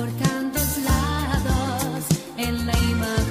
tantos lados en la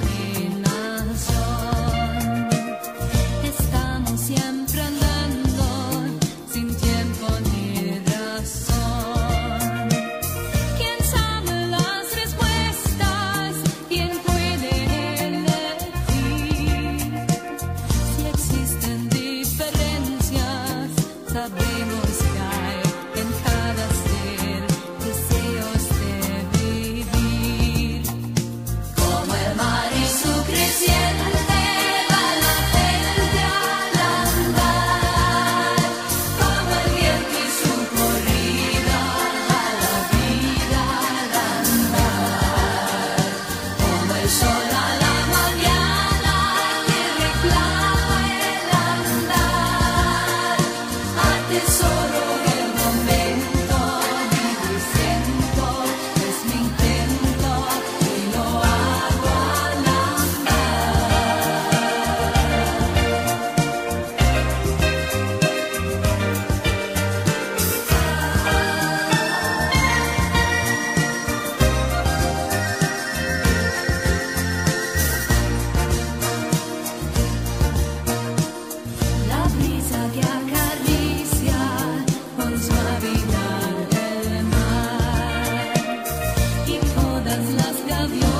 imaginación. Estamos siempre andando sin tiempo ni razón. ¿Quién sabe las respuestas? ¿Quién puede elegir? Si existen diferencias, sabemos que hay en cada ser deseos de vivir. Como el mar y su creciente va la gente al andar, como el viento y su corrida va la vida al andar, como el sol a la mañana que reclama el andar. Atesoro el momento, vivo y siento, es mi intento y lo hago al La brisa que acaricia con suavidad el mar y todas las gaviotas